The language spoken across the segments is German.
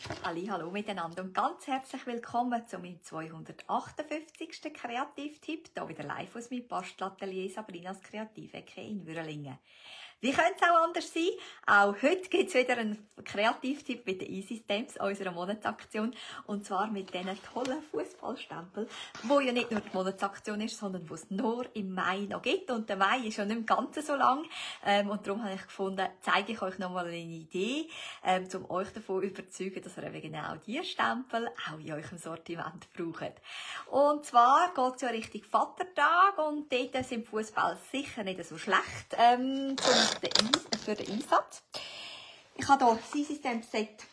Hallo miteinander und ganz herzlich willkommen zu meinem 258. Kreativtipp, hier wieder live aus meinem Bastelatelier Sabrinas Kreativecke in Würlingen. Wie könnte es auch anders sein? Auch heute gibt es wieder einen Kreativtipp mit den Easy Stamps, unserer Monatsaktion. Und zwar mit diesen tollen Fußballstempeln, wo ja nicht nur die Monatsaktion ist, sondern wo es nur im Mai noch gibt. Und der Mai ist ja nicht im Ganzen so lang. Und darum habe ich gefunden, zeige ich euch nochmal eine Idee, um euch davon zu überzeugen, dass ihr eben genau diese Stempel auch in eurem Sortiment braucht. Und zwar geht es ja Richtung Vatertag und dort sind Fußball sicher nicht so schlecht für den Einsatz. Ich habe hier das Easy Stamp Set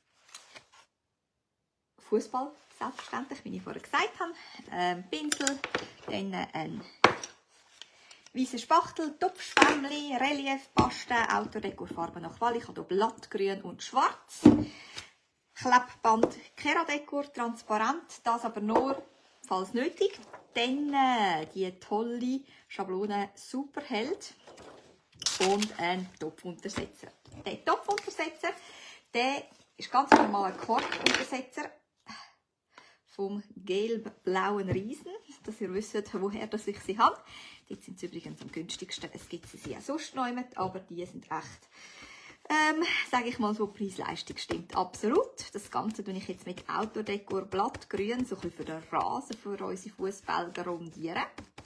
Fußball, selbstverständlich, wie ich vorher gesagt habe. Pinsel, dann ein weißer Spachtel, Topfschwämmli, Reliefpaste, Outdoor-Dekor-Farben nach Wahl. Ich habe hier Blattgrün und Schwarz. Klebband, Keradekor, transparent, das aber nur, falls nötig. Dann die tolle Schablone Superheld und ein Topfuntersetzer. Der Topfuntersetzer, der ist ganz normal ein Korkuntersetzer vom gelb-blauen Riesen, dass ihr wisst, woher dass ich sie habe. Die sind übrigens am günstigsten. Es gibt sie auch sonst noch nicht, aber die sind echt, sage ich mal so, Preis-Leistung stimmt absolut. Das Ganze tue ich jetzt mit Outdoor-Dekor Blattgrün, so ein bisschen für den Rasen, für unsere Fußbälle rundieren.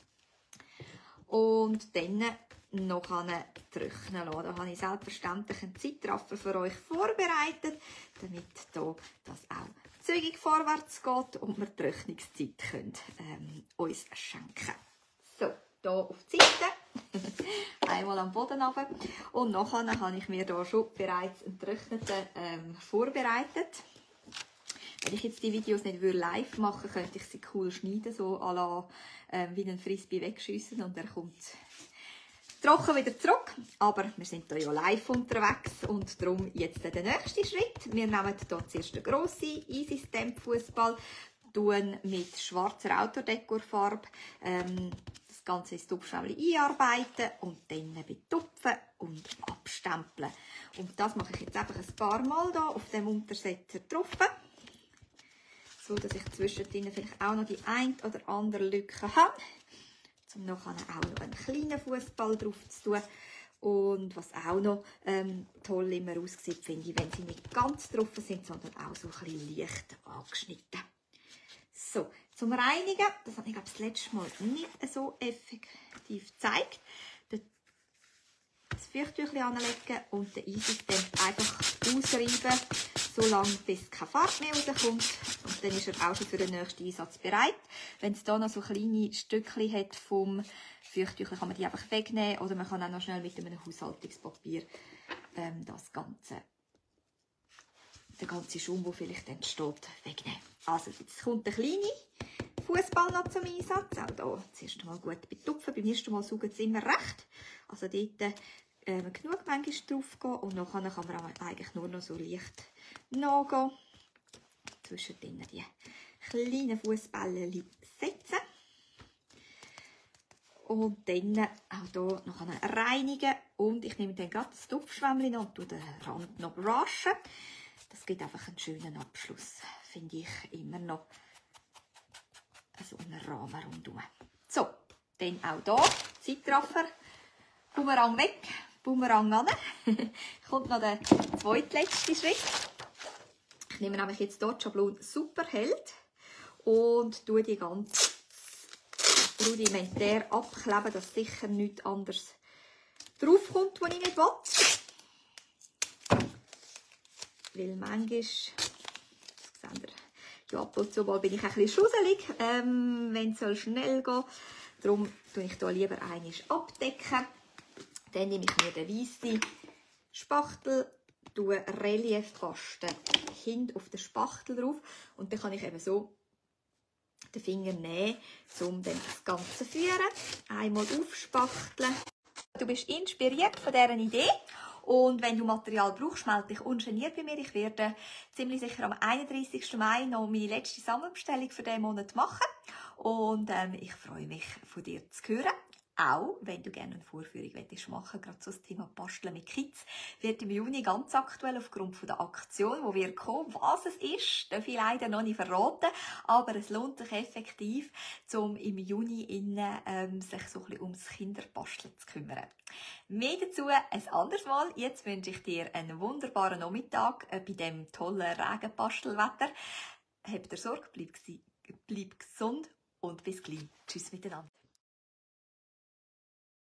Und dann noch trocknen lassen. Da habe ich selbstverständlich einen Zeitraffer für euch vorbereitet, damit hier das auch zügig vorwärts geht und wir Trocknungszeit können, uns schenken. So, hier auf die Seite, einmal am Boden runter. Und nachher habe ich mir hier schon bereits einen trockneten vorbereitet. Wenn ich jetzt die Videos nicht live machen würde, könnte ich sie cool schneiden, so à la, wie ein Frisbee wegschiessen und er kommt trocken wieder zurück. Aber wir sind hier ja live unterwegs und darum jetzt der nächste Schritt. Wir nehmen hier zuerst den grossen Easy Stamp Fußball, tun mit schwarzer Outdoor-Dekor-Farbe das Ganze ins Topfschwämmli einarbeiten und dann betupfen und abstempeln. Und das mache ich jetzt einfach ein paar Mal hier auf dem Untersetzer drauf, so dass ich zwischendrin vielleicht auch noch die ein oder andere Lücke habe, um nachher auch noch einen kleinen Fußball drauf zu tun. Und was auch noch toll immer aussieht, finde ich, wenn sie nicht ganz drauf sind, sondern auch so ein bisschen leicht angeschnitten. So, zum Reinigen, das habe ich glaube das letzte Mal nicht so effektiv gezeigt. Das Feuchttüchchen anlegen und den Easy Stamp einfach ausreiben, so lange bis keine Farbe mehr rauskommt. Und dann ist er auch schon für den nächsten Einsatz bereit. Wenn es hier noch so kleine Stückchen hat vom Feuchttüchchen, kann man die einfach wegnehmen. Oder man kann auch noch schnell mit einem Haushaltungspapier den ganzen Schaum, der vielleicht entsteht, wegnehmen. Also jetzt kommt der kleine Fußball noch zum Einsatz. Auch hier zuerst mal gut betupfen. Beim ersten Mal saugen sie immer recht. Also dort genug manchmal drauf gehen. Und nachher kann man eigentlich nur noch so leicht nachgehen. Zwischendrin die kleinen Fußbälle setzen. Und dann auch hier noch reinigen. Und ich nehme dann gerade das Topfschwämmchen und tue den Rand noch brushen. Das gibt einfach einen schönen Abschluss, finde ich immer noch. So einen Rahmen rundherum. So, dann auch hier, Zeitraffer, Bumerang weg, Bumerang an. Kommt noch der zweitletzte Schritt. Ich nehme nämlich jetzt dort die Schablone Superheld und tue die ganz rudimentär abkleben, dass sicher nichts anderes draufkommt, was ich nicht will. Weil manchmal, das seht ihr, ja, ab und zu mal bin ich ein bisschen schusselig, wenn es schnell geht. Darum tue ich hier lieber einmal abdecken. Dann nehme ich mir den weißen Spachtel, tue Reliefpaste hinten auf den Spachtel drauf und dann kann ich eben so den Finger nehmen, um dann das Ganze zu führen. Einmal aufspachteln. Du bist inspiriert von dieser Idee. Und wenn du Material brauchst, melde dich ungeniert bei mir. Ich werde ziemlich sicher am 31. Mai noch meine letzte Sammelbestellung für diesen Monat machen. Und ich freue mich, von dir zu hören. auch, wenn du gerne eine Vorführung machen, gerade so das Thema Basteln mit Kids, wird im Juni ganz aktuell aufgrund von der Aktion, wo wir kommen, was es ist, darf ich leider noch nicht verraten, aber es lohnt sich effektiv, um im Juni sich so ein bisschen ums Kinderbasteln zu kümmern. Mehr dazu ein anderes Mal. Jetzt wünsche ich dir einen wunderbaren Nachmittag bei dem tollen Regenbastelwetter. Habt ihr Sorge, bleib gesund und bis gleich. Tschüss miteinander.